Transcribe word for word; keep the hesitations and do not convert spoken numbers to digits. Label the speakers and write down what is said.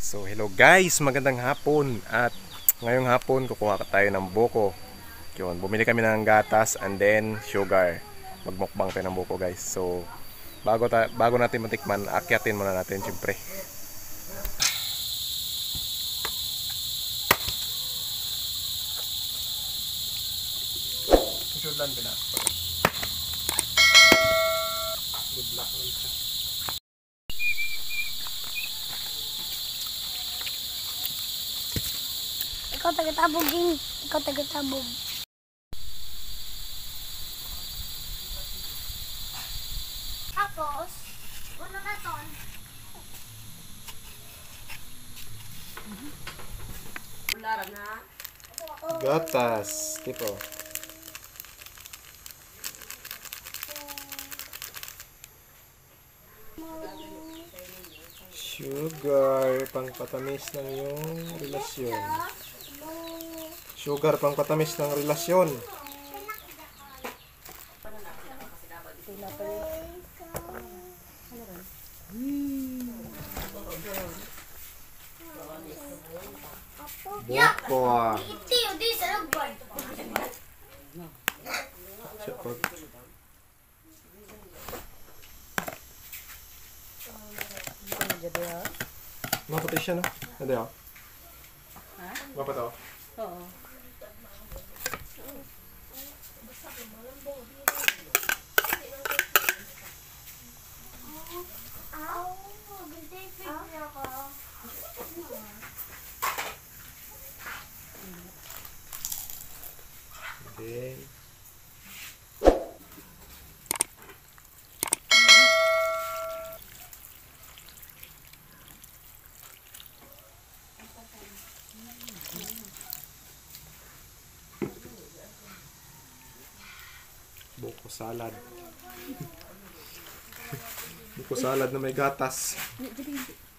Speaker 1: So hello guys, magandang hapon. At ngayong hapon kukuha tayo ng buko. Yun, bumili kami ng gatas and then sugar. Magmukbang tayo ng buko guys. So bago, ta bago natin matikman, akyatin muna natin siyempre. Sudan pala. Good luck lang siya.
Speaker 2: Ikaw taga-tabog din. Ikaw taga-tabog. Tapos, ano na ton? Ulara na.
Speaker 1: Gatas, tipo. Sugar, pangpatamis ng iyong relasyon. Sugar, pangpatamis ng relasyon. Buko.
Speaker 2: Iti, iti, sarap ba?
Speaker 1: Mapatay siya, no? Hindi ako.
Speaker 2: Ha?
Speaker 1: Mapataw?
Speaker 2: Oo.
Speaker 1: Then, buko salad. Buko salad na may gatas.